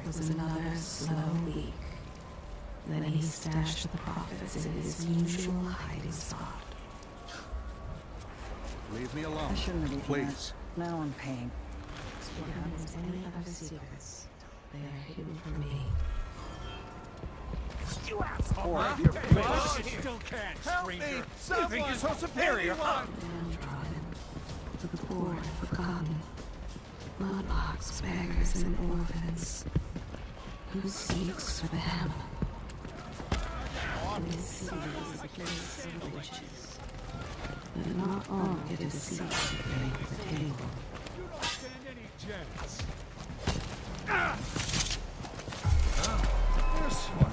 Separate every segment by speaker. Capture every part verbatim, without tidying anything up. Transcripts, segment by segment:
Speaker 1: was another slow week. Then he stashed the profits in his usual hiding spot.
Speaker 2: Leave me alone.
Speaker 3: I shouldn't have eaten
Speaker 2: Please.
Speaker 3: that. Now I'm paying.
Speaker 1: If there's any other secrets, they are hidden from me.
Speaker 4: You asshole!
Speaker 2: Four
Speaker 4: Huh?
Speaker 2: of your
Speaker 4: Hey,
Speaker 2: face.
Speaker 4: you still can't,
Speaker 2: Help
Speaker 4: stranger.
Speaker 2: me!
Speaker 4: You
Speaker 2: Someone!
Speaker 4: think you're so superior, huh?
Speaker 1: Downtrodden, for the poor and forgotten, mudlarks, beggars, and orphans. Who seeks for them? This city is a place of riches, but not all get a seat at the banquet table.
Speaker 4: You don't stand any chance. Ah!
Speaker 2: This one.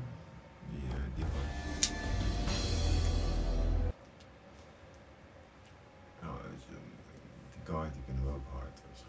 Speaker 5: Ja, ich, ähm, die guy die kunnen we ook hard. Dus.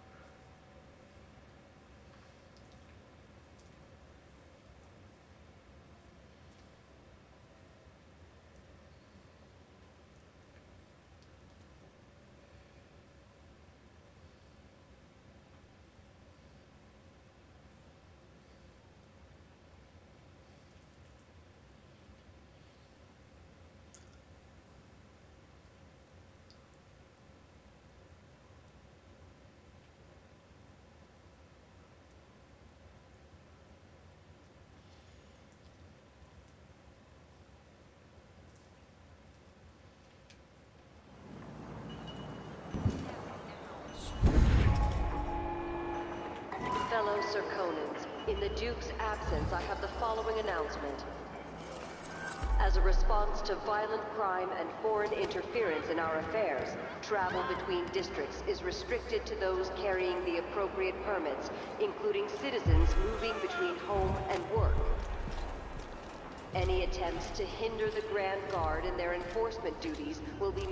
Speaker 6: Fellow Serkonans, in the Duke's absence, I have the following announcement. As a response to violent crime and foreign interference in our affairs, travel between districts is restricted to those carrying the appropriate permits, including citizens moving between home and work. Any attempts to hinder the Grand Guard in their enforcement duties will be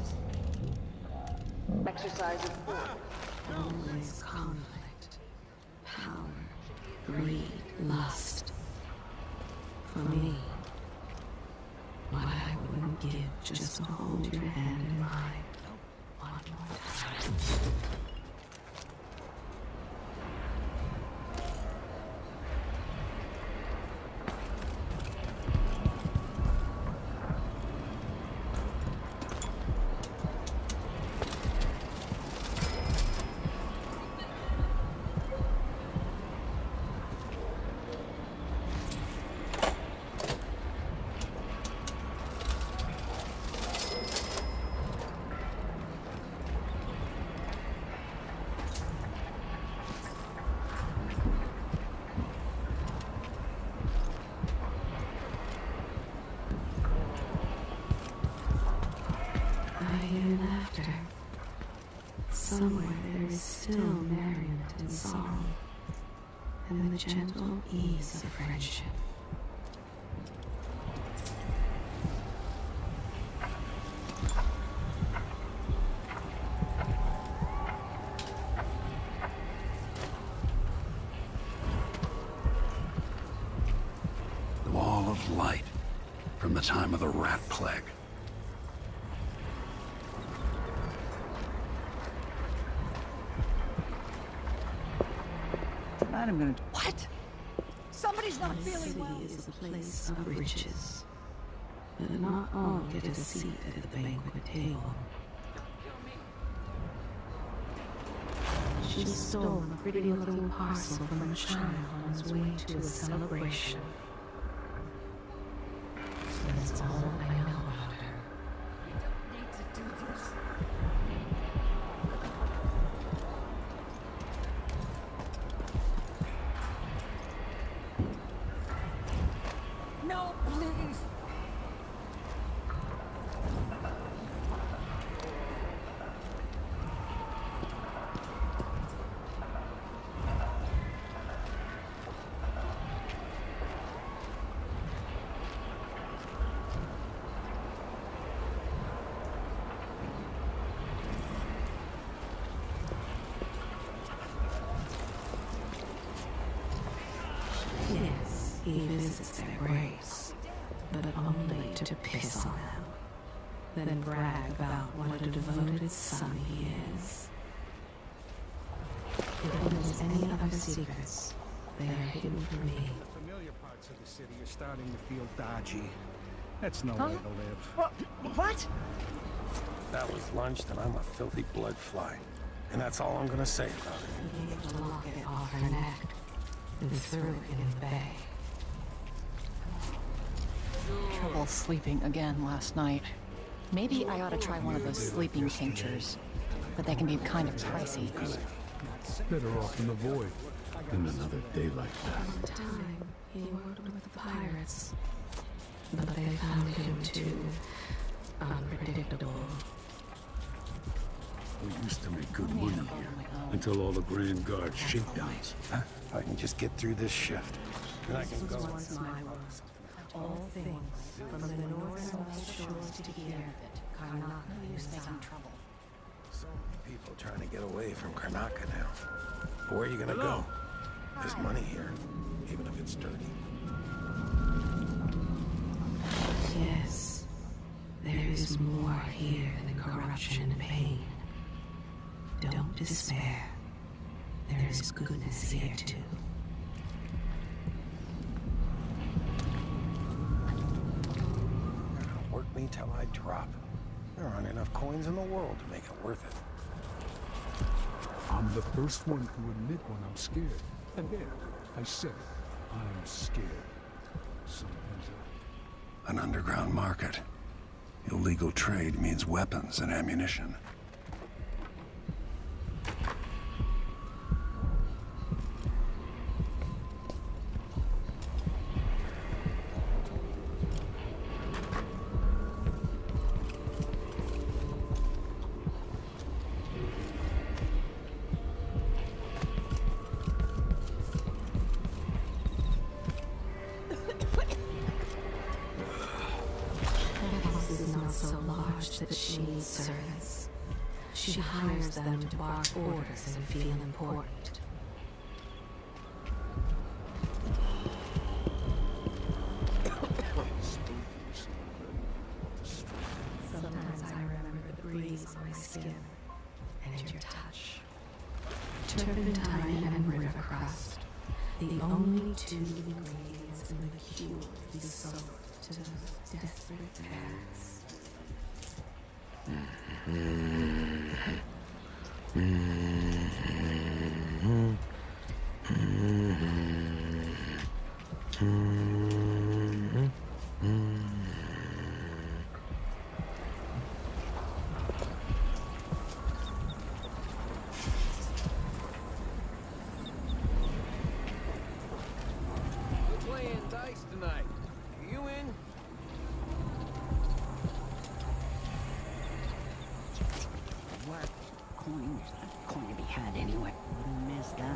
Speaker 6: exercise of force.
Speaker 1: Always conflict, power, greed, lust. For me, what I wouldn't give just to hold your hand in mine one more time. I hear laughter. Somewhere there is still merriment and sorrow, and the gentle ease of friendship.
Speaker 7: The Wall of Light, from the time of the Rat Plague.
Speaker 3: Tonight I'm gonna. What? Somebody's not
Speaker 1: This
Speaker 3: feeling
Speaker 1: city
Speaker 3: well.
Speaker 1: is a place of riches, but not all get a seat at the banquet table. She stole a pretty-looking parcel from a child on his way to a celebration. That's all I know about her.
Speaker 3: No, please.
Speaker 1: Yes, he visits their graves, but only to piss on them, then brag about what a devoted son he is. If there's any other secrets, they are hidden from me.
Speaker 4: The familiar parts of the city are starting to feel dodgy. That's no
Speaker 3: Huh?
Speaker 4: way to live.
Speaker 3: What? What?
Speaker 2: That was lunch, and I'm a filthy blood fly. And that's all I'm gonna say about it.
Speaker 1: He gave the locket off her neck and threw it in the bay.
Speaker 8: Trouble sleeping again last night. Maybe I ought to try one of those sleeping tinctures, but they can be kind of pricey.
Speaker 9: Better off in the void than another day like that.
Speaker 1: One time, he worked with the pirates, but they found him too unpredictable.
Speaker 9: We used to make good money here, until all the Grand Guard shakedowns.
Speaker 2: Huh? If I can just get through this shift, then I can go.
Speaker 1: Once my world, all things from the northernmost shores to here, Karnaka is found trouble.
Speaker 2: So many people trying to get away from Karnaka now. But where are you gonna go? There's money here, even if it's dirty.
Speaker 1: Yes, there is more here than corruption and pain. Don't despair. There is goodness here too.
Speaker 2: They're gonna work me till I drop. There aren't enough coins in the world to make it worth it.
Speaker 9: I'm the first one to admit when I'm scared. And there, I said it. I'm scared. Something's up.
Speaker 7: An underground market. Illegal trade means weapons and ammunition.
Speaker 1: So large that she needs servants. She hires them to bark orders and feel important. Sometimes I remember the breeze on my skin and your touch. Turpentine and river crust, the only two ingredients in the cure we sold to those desperate parents.
Speaker 2: We're playing dice tonight. Are you in?
Speaker 3: What? Coin? Coin to be had anyway. Wouldn't miss that.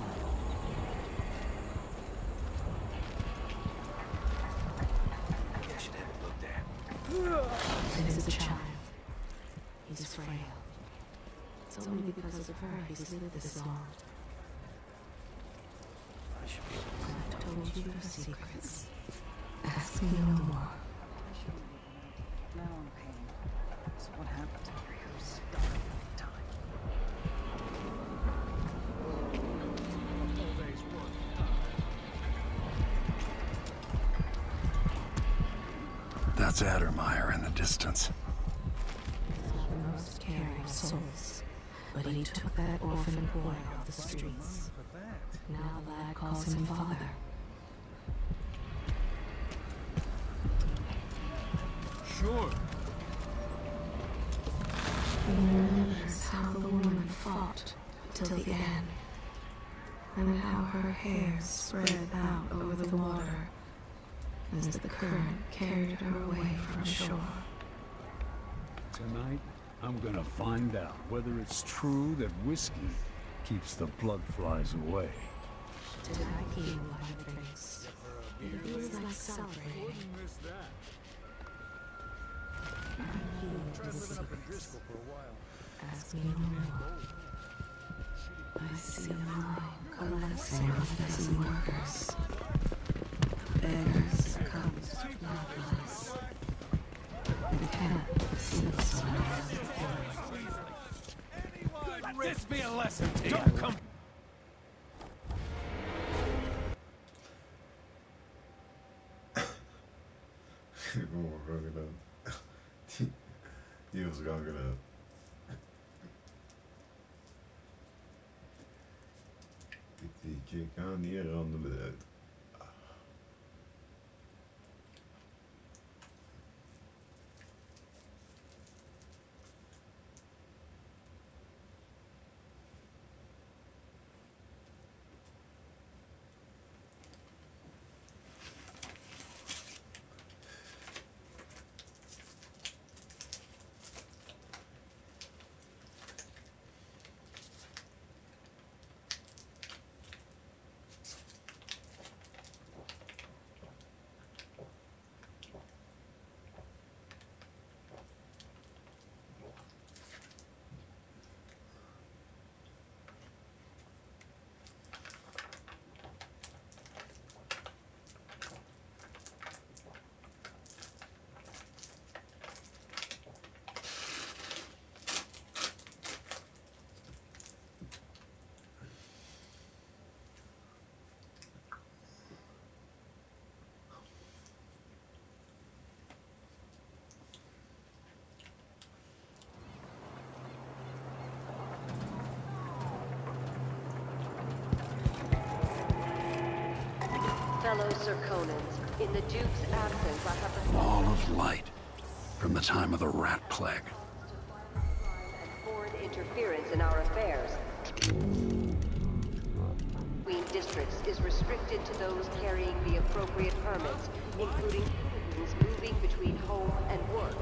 Speaker 2: I should have it looked at.
Speaker 1: This is a child. He's frail. It's only because of her he's lived this long.
Speaker 2: I should be able
Speaker 1: I've told you your secrets. Ask me no more.
Speaker 3: Now I'm paying. So what happens after you starve all the time?
Speaker 4: A full day's work.
Speaker 7: That's Addermeyer in the distance.
Speaker 1: The most caring souls. But he took that orphan boy off the streets.
Speaker 4: For that.
Speaker 1: Now the lad calls him father.
Speaker 4: Sure.
Speaker 1: He remembers how the woman fought till the end, and how her hair spread out over the water as the current carried her away from shore.
Speaker 9: Tonight, I'm gonna find out whether it's true that whiskey keeps the blood flies away.
Speaker 1: Did I heal by the drinks? It feels like celebrating.
Speaker 4: Wouldn't miss that.
Speaker 1: Tried living up in Driscoll for a while. Ask me no more. I see a mine collapsing on a dozen workers. Beggars comes bloodless. The cat slips on
Speaker 2: Let this be a lesson to you. Don't come.
Speaker 5: Como crocodile. Dios crocodile. Ik kan niet handelen.
Speaker 6: Fellow Serkonans, in the Duke's absence, I have the
Speaker 7: Wall of light from the time of the rat plague.
Speaker 6: and foreign interference in our affairs. Queen Districts is restricted to those carrying the appropriate permits, including citizens moving between home and work.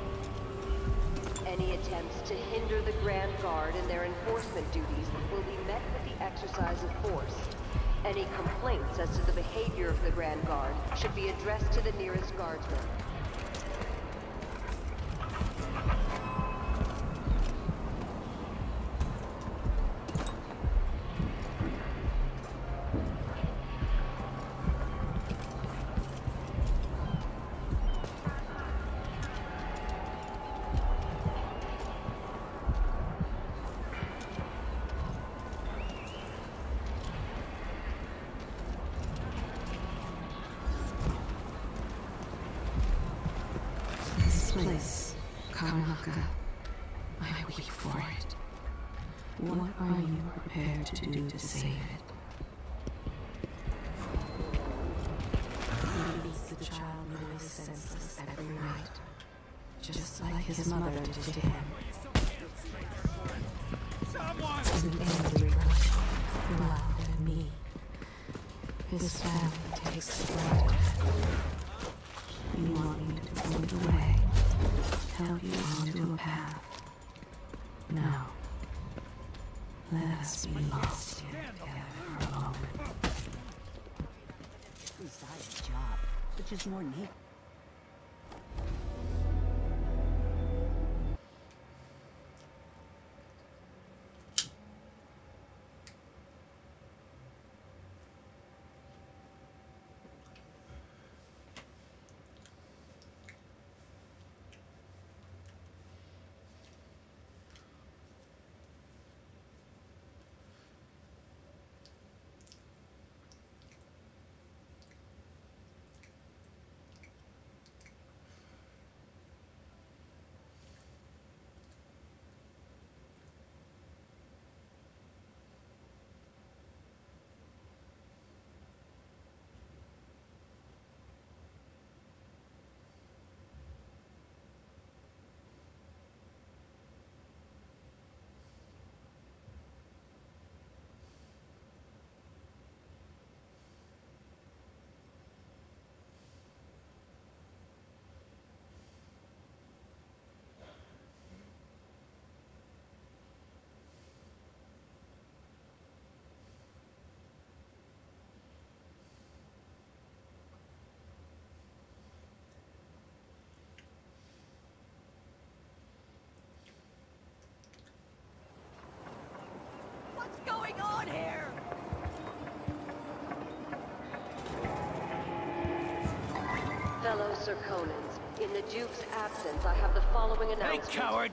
Speaker 6: Any attempts to hinder the Grand Guard in their enforcement duties will be met with the exercise of force. Any complaints as to the behavior of the Grand Guard should be addressed to the nearest guardsman.
Speaker 1: Place, Karnaca. I weep for it. What are you prepared to do to save it? He beats the child nearly senseless every night, just like his mother did to him. He's an angry boy, louder than me. His family takes the brunt of it. You want me to point the way, help you onto a path. Now, let us be lost here together for a moment.
Speaker 3: Besides job, which is more neat. What's going on here?
Speaker 6: Fellow Serkonans, in the Duke's absence, I have the following announcement.
Speaker 4: Hey, coward!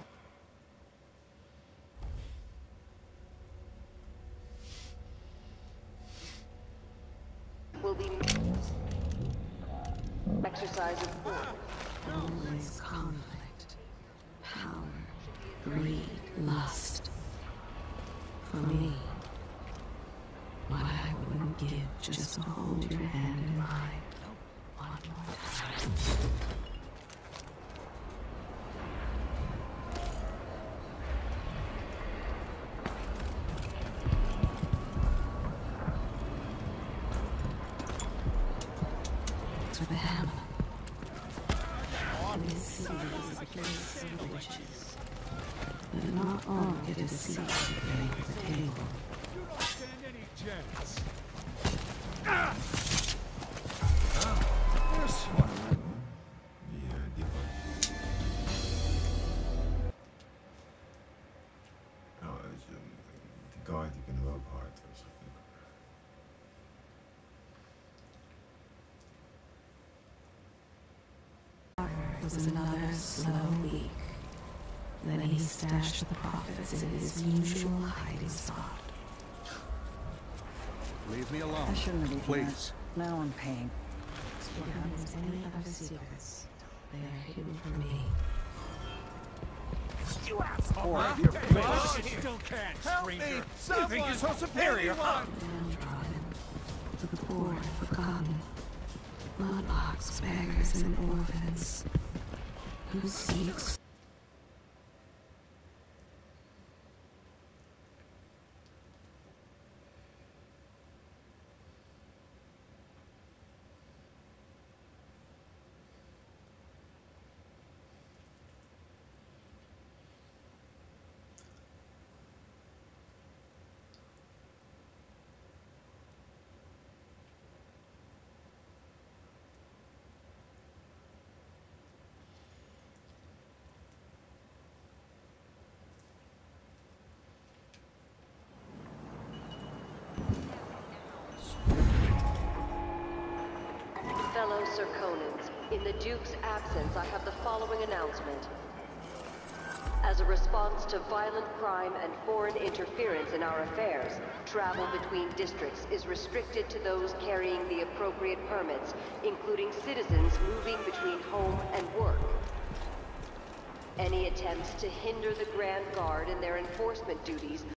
Speaker 6: Will be exercise of force.
Speaker 1: Always conflict, power, greed, lust. For me, what I wouldn't give just to hold your hand in mine one more time. For the hammer. This city is a place of riches, but not all get a seat at the table.
Speaker 4: You don't stand any chance.
Speaker 5: This one. Yeah, give up. Oh, it's um, the guy die kunnen we ook hard. Dus ik denk.
Speaker 1: It was another slow week. Then he stashed the profits in his usual hiding spot.
Speaker 4: Leave me alone.
Speaker 3: I shouldn't have eaten
Speaker 4: Please.
Speaker 3: that. Now I'm paying.
Speaker 1: If there's any other secrets, they are hidden from me.
Speaker 4: You asshole! Huh? Your face. You still can't, stranger. Help me! Someone! You think you're so superior, huh?
Speaker 1: Downtrodden, the poor and forgotten, mudlarks, beggars, and orphans, who seeks
Speaker 6: Fellow Serkonans, in the Duke's absence, I have the following announcement. As a response to violent crime and foreign interference in our affairs, travel between districts is restricted to those carrying the appropriate permits, including citizens moving between home and work. Any attempts to hinder the Grand Guard in their enforcement duties